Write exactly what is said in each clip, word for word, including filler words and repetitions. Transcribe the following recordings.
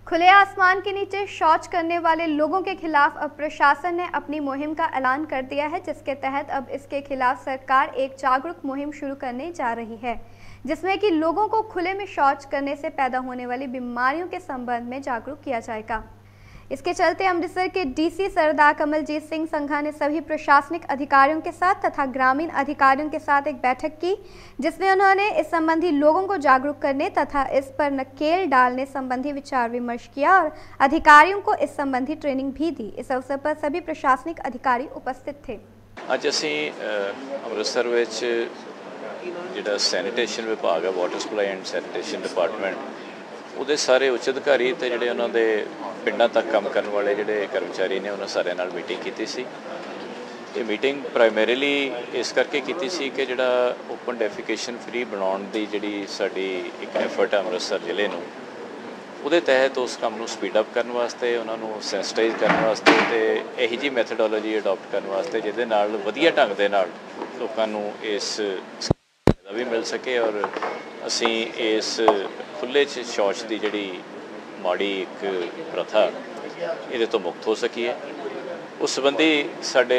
खुले आसमान के नीचे शौच करने वाले लोगों के खिलाफ अब प्रशासन ने अपनी मुहिम का ऐलान कर दिया है, जिसके तहत अब इसके खिलाफ सरकार एक जागरूक मुहिम शुरू करने जा रही है, जिसमें कि लोगों को खुले में शौच करने से पैदा होने वाली बीमारियों के संबंध में जागरूक किया जाएगा। इसके चलते अमृतसर के डीसी सरदार कमलजीत सिंह संघा ने सभी प्रशासनिक अधिकारियों के साथ तथा ग्रामीण अधिकारियों के साथ एक बैठक की, जिसमें उन्होंने इस संबंधी लोगों को जागरूक करने तथा इस पर नकेल डालने संबंधी विचार विमर्श किया और अधिकारियों को इस संबंधी ट्रेनिंग भी दी। इस अवसर पर सभी प्रशासनिक अधिकारी उपस्थित थे। ਅੱਜ ਅਸੀਂ ਅੰਮ੍ਰਿਤਸਰ ਵਿੱਚ ਜਿਹੜਾ ਸੈਨੀਟੇਸ਼ਨ ਵਿਭਾਗ ਹੈ, water supply and sanitation department, ਉਹਦੇ ਸਾਰੇ ਉੱਚ ਅਧਿਕਾਰੀ ਤੇ ਜਿਹੜੇ ਉਹਨਾਂ ਦੇ ਪਿੰਡਾਂ ਤੱਕ ਕੰਮ ਕਰਨ ਵਾਲੇ ਜਿਹੜੇ ਕਰਮਚਾਰੀ ਨੇ ਉਹਨਾਂ ਸਾਰਿਆਂ ਨਾਲ ਮੀਟਿੰਗ ਕੀਤੀ ਸੀ। ਇਹ ਮੀਟਿੰਗ ਪ੍ਰਾਇਮਰੀਲੀ ਇਸ ਕਰਕੇ ਕੀਤੀ ਸੀ ਕਿ ਜਿਹੜਾ ਓਪਨ ਡੈਫੀਕੇਸ਼ਨ ਫ੍ਰੀ ਬਣਾਉਣ ਦੀ ਜਿਹੜੀ ਸਾਡੀ ਇੱਕ ਐਫਰਟ ਹੈ ਅੰਮ੍ਰਿਤਸਰ ਜ਼ਿਲ੍ਹੇ ਨੂੰ, ਉਹਦੇ ਤਹਿਤ ਉਸ ਕੰਮ ਨੂੰ ਸਪੀਡ ਅਪ ਕਰਨ ਵਾਸਤੇ, ਉਹਨਾਂ ਨੂੰ ਸੈਂਸਿਟਾਈਜ਼ ਕਰਨ ਵਾਸਤੇ ਤੇ ਇਹੀ ਜਿਹੀ ਮੈਥਡੋਲੋਜੀ ਅਡਾਪਟ ਕਰਨ ਵਾਸਤੇ ਜਿਹਦੇ ਨਾਲ ਵਧੀਆ ਢੰਗ ਦੇ ਨਾਲ ਲੋਕਾਂ ਨੂੰ ਇਸ ਦਾ ਵੀ ਮਿਲ ਸਕੇ ਔਰ ਅਸੀਂ ਇਸ ਖੁੱਲ੍ਹੇ 'ਚ ਸ਼ੌਚ ਦੀ ਜਿਹੜੀ ਮਾੜੀ ਇੱਕ ਪ੍ਰਥਾ ਇਹਦੇ ਤੋਂ ਮੁਕਤ ਹੋ ਸਕੀਏ। ਉਸ ਸੰਬੰਧੀ ਸਾਡੇ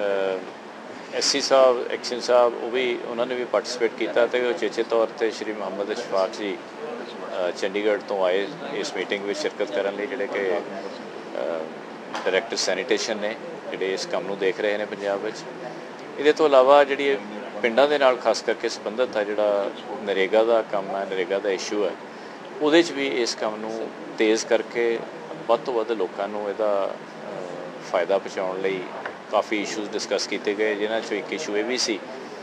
ਐਸਸੀ ਸਾਹਿਬ, ਐਕਸ਼ਨ ਸਾਹਿਬ, ਉਹ ਵੀ ਉਹਨਾਂ ਨੇ ਵੀ ਪਾਰਟੀਸਪੇਟ ਕੀਤਾ ਤੇ ਉਚੇਚੇ ਤੌਰ 'ਤੇ ਸ਼੍ਰੀ ਮੁਹੰਮਦ ਇਸ਼ਫਾਕ ਜੀ ਚੰਡੀਗੜ੍ਹ ਤੋਂ ਆਏ ਇਸ ਮੀਟਿੰਗ ਵਿੱਚ ਸ਼ਿਰਕਤ ਕਰਨ ਲਈ, ਜਿਹੜੇ ਕਿ ਡਾਇਰੈਕਟਰ ਸੈਨੀਟੇਸ਼ਨ ਨੇ, ਜਿਹੜੇ ਇਸ ਕੰਮ ਨੂੰ ਦੇਖ ਰਹੇ ਨੇ ਪੰਜਾਬ ਵਿੱਚ। ਇਹਦੇ ਤੋਂ ਇਲਾਵਾ ਜਿਹੜੀ ਪਿੰਡਾਂ ਦੇ ਨਾਲ ਖਾਸ ਕਰਕੇ ਸੰਬੰਧਿਤ ਆ ਜਿਹੜਾ ਨਰੇਗਾ ਦਾ ਕੰਮ ਹੈ, ਨਰੇਗਾ ਦਾ ਇਸ਼ੂ ਹੈ, ਉਹਦੇ 'ਚ ਵੀ ਇਸ ਕੰਮ ਨੂੰ ਤੇਜ਼ ਕਰਕੇ ਵੱਧ ਤੋਂ ਵੱਧ ਲੋਕਾਂ ਨੂੰ ਇਹਦਾ ਫਾਇਦਾ ਪਹੁੰਚਾਉਣ ਲਈ ਕਾਫੀ ਇਸ਼ੂਜ਼ ਡਿਸਕਸ ਕੀਤੇ ਗਏ, ਜਿਨ੍ਹਾਂ 'ਚੋਂ ਇੱਕ ਇਸ਼ੂ ਇਹ ਵੀ ਸੀ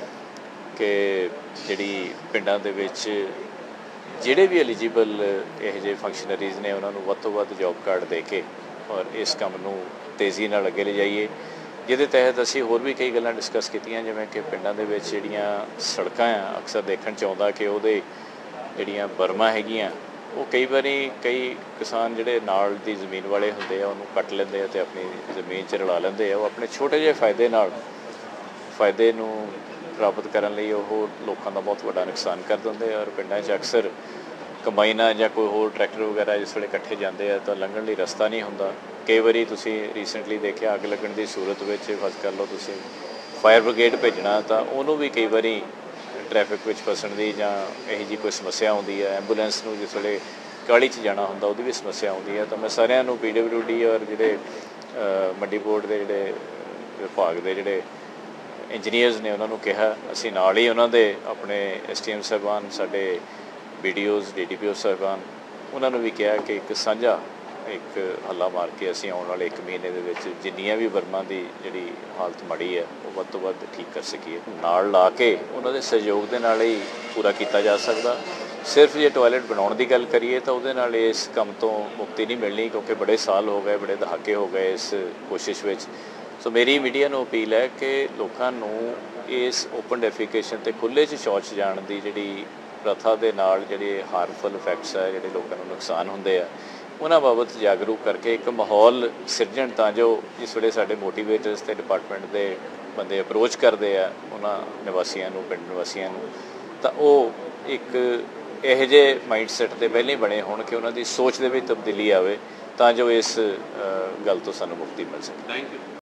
ਕਿ ਜਿਹੜੀ ਪਿੰਡਾਂ ਦੇ ਵਿੱਚ ਜਿਹੜੇ ਵੀ ਐਲੀਜੀਬਲ ਇਹੋ ਜਿਹੇ ਫੰਕਸ਼ਨਰੀਜ਼ ਨੇ ਉਹਨਾਂ ਨੂੰ ਵੱਧ ਤੋਂ ਵੱਧ ਜੋਬ ਕਾਰਡ ਦੇ ਕੇ ਔਰ ਇਸ ਕੰਮ ਨੂੰ ਤੇਜ਼ੀ ਨਾਲ ਅੱਗੇ ਲਿਜਾਈਏ, ਜਿਹਦੇ ਤਹਿਤ ਅਸੀਂ ਹੋਰ ਵੀ ਕਈ ਗੱਲਾਂ ਡਿਸਕਸ ਕੀਤੀਆਂ, ਜਿਵੇਂ ਕਿ ਪਿੰਡਾਂ ਦੇ ਵਿੱਚ ਜਿਹੜੀਆਂ ਸੜਕਾਂ ਆ ਅਕਸਰ ਦੇਖਣ 'ਚ ਆਉਂਦਾ ਕਿ ਉਹਦੇ ਜਿਹੜੀਆਂ ਬਰਮਾਂ ਹੈਗੀਆਂ ਉਹ ਕਈ ਵਾਰੀ ਕਈ ਕਿਸਾਨ ਜਿਹੜੇ ਨਾਲ ਦੀ ਜ਼ਮੀਨ ਵਾਲੇ ਹੁੰਦੇ ਆ ਉਹਨੂੰ ਕੱਟ ਲੈਂਦੇ ਆ ਅਤੇ ਆਪਣੀ ਜ਼ਮੀਨ 'ਚ ਰਲਾ ਲੈਂਦੇ ਆ। ਉਹ ਆਪਣੇ ਛੋਟੇ ਜਿਹੇ ਫਾਇਦੇ ਨਾਲ ਫਾਇਦੇ ਨੂੰ ਪ੍ਰਾਪਤ ਕਰਨ ਲਈ ਉਹ ਲੋਕਾਂ ਦਾ ਬਹੁਤ ਵੱਡਾ ਨੁਕਸਾਨ ਕਰ ਦਿੰਦੇ ਆ ਔਰ ਪਿੰਡਾਂ 'ਚ ਅਕਸਰ ਕੰਬਾਈਨਾਂ ਜਾਂ ਕੋਈ ਹੋਰ ਟਰੈਕਟਰ ਵਗੈਰਾ ਜਿਸ ਵੇਲੇ ਇਕੱਠੇ ਜਾਂਦੇ ਆ ਤਾਂ ਲੰਘਣ ਲਈ ਰਸਤਾ ਨਹੀਂ ਹੁੰਦਾ। ਕਈ ਵਾਰੀ ਤੁਸੀਂ ਰੀਸੈਂਟਲੀ ਦੇਖਿਆ ਅੱਗ ਲੱਗਣ ਦੀ ਸੂਰਤ ਵਿੱਚ ਫਰਜ਼ ਕਰ ਲਓ ਤੁਸੀਂ ਫਾਇਰ ਬ੍ਰਿਗੇਡ ਭੇਜਣਾ ਤਾਂ ਉਹਨੂੰ ਵੀ ਕਈ ਵਾਰੀ ਟ੍ਰੈਫਿਕ ਵਿੱਚ ਫਸਣ ਦੀ ਜਾਂ ਇਹੋ ਜਿਹੀ ਕੋਈ ਸਮੱਸਿਆ ਆਉਂਦੀ ਹੈ। ਐਂਬੂਲੈਂਸ ਨੂੰ ਜਿਸ ਵੇਲੇ ਕਾਹਲੀ 'ਚ ਜਾਣਾ ਹੁੰਦਾ ਉਹਦੀ ਵੀ ਸਮੱਸਿਆ ਆਉਂਦੀ ਹੈ। ਤਾਂ ਮੈਂ ਸਾਰਿਆਂ ਨੂੰ ਪੀ ਡਬਲਿਊ ਡੀ ਔਰ ਜਿਹੜੇ ਮੰਡੀ ਬੋਰਡ ਦੇ ਜਿਹੜੇ ਵਿਭਾਗ ਦੇ ਜਿਹੜੇ ਇੰਜੀਨੀਅਰਸ ਨੇ ਉਹਨਾਂ ਨੂੰ ਕਿਹਾ, ਅਸੀਂ ਨਾਲ ਹੀ ਉਹਨਾਂ ਦੇ ਆਪਣੇ ਐਸ ਟੀ ਐਮ ਸਾਹਿਬਾਨ, ਸਾਡੇ B D Os, D D P O ਸਾਹਿਬਾਨ, ਉਹਨਾਂ ਨੂੰ ਵੀ ਕਿਹਾ ਕਿ ਇੱਕ ਸਾਂਝਾ ਇੱਕ ਹੱਲਾ ਮਾਰ ਕੇ ਅਸੀਂ ਆਉਣ ਵਾਲੇ ਇੱਕ ਮਹੀਨੇ ਦੇ ਵਿੱਚ ਜਿੰਨੀਆਂ ਵੀ ਬਰਮਾਂ ਦੀ ਜਿਹੜੀ ਹਾਲਤ ਮਾੜੀ ਹੈ ਉਹ ਵੱਧ ਤੋਂ ਵੱਧ ਠੀਕ ਕਰ ਸਕੀਏ। ਨਾਲ ਲਾ ਕੇ ਉਹਨਾਂ ਦੇ ਸਹਿਯੋਗ ਦੇ ਨਾਲ ਹੀ ਪੂਰਾ ਕੀਤਾ ਜਾ ਸਕਦਾ। ਸਿਰਫ ਜੇ ਟੋਇਲਟ ਬਣਾਉਣ ਦੀ ਗੱਲ ਕਰੀਏ ਤਾਂ ਉਹਦੇ ਨਾਲ ਇਸ ਕੰਮ ਤੋਂ ਮੁਕਤੀ ਨਹੀਂ ਮਿਲਣੀ, ਕਿਉਂਕਿ ਬੜੇ ਸਾਲ ਹੋ ਗਏ, ਬੜੇ ਦਹਾਕੇ ਹੋ ਗਏ ਇਸ ਕੋਸ਼ਿਸ਼ ਵਿੱਚ। ਸੋ ਮੇਰੀ ਮੀਡੀਆ ਨੂੰ ਅਪੀਲ ਹੈ ਕਿ ਲੋਕਾਂ ਨੂੰ ਇਸ ਓਪਨ ਡੈਫੀਕੇਸ਼ਨ ਅਤੇ ਖੁੱਲ੍ਹੇ 'ਚ ਸ਼ੌਚ ਜਾਣ ਦੀ ਜਿਹੜੀ ਪ੍ਰਥਾ ਦੇ ਨਾਲ ਜਿਹੜੇ ਹਾਰਮਫੁਲ ਇਫੈਕਟਸ ਹੈ, ਜਿਹੜੇ ਲੋਕਾਂ ਨੂੰ ਨੁਕਸਾਨ ਹੁੰਦੇ ਆ, ਉਹਨਾਂ ਬਾਬਤ ਜਾਗਰੂਕ ਕਰਕੇ ਇੱਕ ਮਾਹੌਲ ਸਿਰਜਣ ਤਾਂ ਜੋ ਜਿਸ ਵੇਲੇ ਸਾਡੇ ਮੋਟੀਵੇਟਰਸ ਅਤੇ ਡਿਪਾਰਟਮੈਂਟ ਦੇ ਬੰਦੇ ਅਪਰੋਚ ਕਰਦੇ ਆ ਉਹਨਾਂ ਨਿਵਾਸੀਆਂ ਨੂੰ, ਪਿੰਡ ਨਿਵਾਸੀਆਂ ਨੂੰ, ਤਾਂ ਉਹ ਇੱਕ ਇਹੋ ਜਿਹੇ ਮਾਈਂਡ ਸੈੱਟ ਦੇ ਪਹਿਲਾਂ ਹੀ ਬਣੇ ਹੋਣ ਕਿ ਉਹਨਾਂ ਦੀ ਸੋਚ ਦੇ ਵਿੱਚ ਤਬਦੀਲੀ ਆਵੇ ਤਾਂ ਜੋ ਇਸ ਗੱਲ ਤੋਂ ਸਾਨੂੰ ਮੁਕਤੀ ਮਿਲ ਸਕੇ। Thank you.